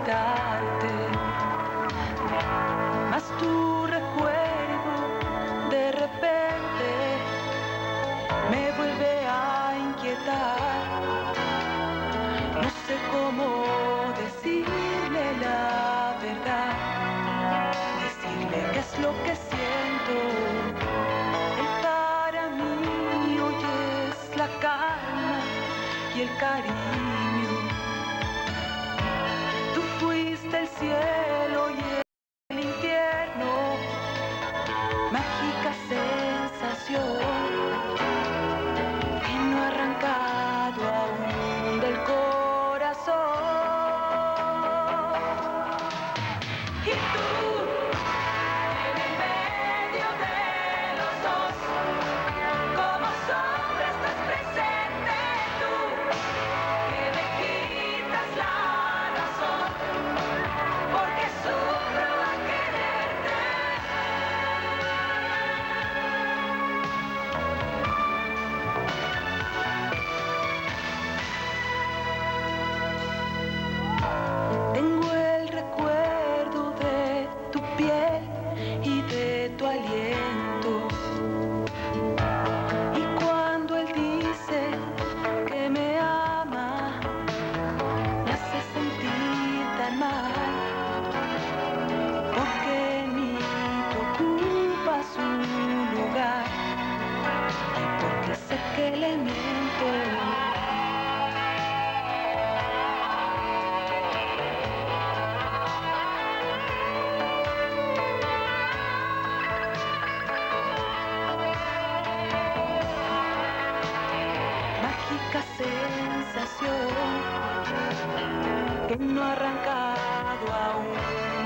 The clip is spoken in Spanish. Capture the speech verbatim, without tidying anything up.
olvidarte, mas tu recuerdo de repente me vuelve a inquietar. No sé cómo decirle la verdad, decirle qué es lo que siento. Él para mí hoy es la calma y el cariño. Tú fuiste el cielo y el infierno, mágica sensación que no ha arrancado aún del corazón. Y tú, en el medio de los dos, como sombra estás presente tú, que me quitas la razón, porque sufro a quererte. Tengo el recuerdo de tu piel y de tu aliento. Y cuando él dice que me ama, me hace sentir tan mal, porque ni tú ocupas un lugar, y porque sé que le miento. Mágica sensación que no ha arrancado aún